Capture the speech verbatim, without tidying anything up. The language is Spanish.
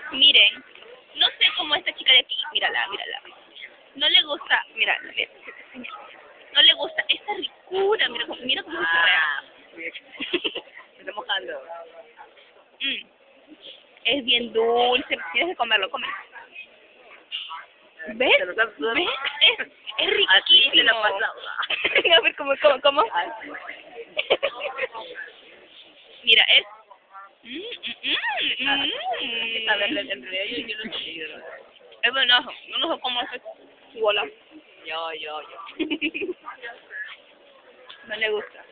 Miren, no sé cómo esta chica de aquí, mírala, mírala. No le gusta, mira, mira, no le gusta esta ricura, mira cómo, mira cómo se Ah, rea. me estoy mojando. Mm. Es bien dulce, tienes que comerlo, come. ¿Ves? Te lo estás- ¿Ves? Es, es Así te la riquísimo. pasaba. A ver, ¿cómo, cómo, cómo? Así. Mira, es... Mm, mm, mm, mm. A ver, en realidad yo, yo no sé. Yo no sé. Es buenazo, yo no sé cómo hace bola. Yo, yo, yo. No le gusta.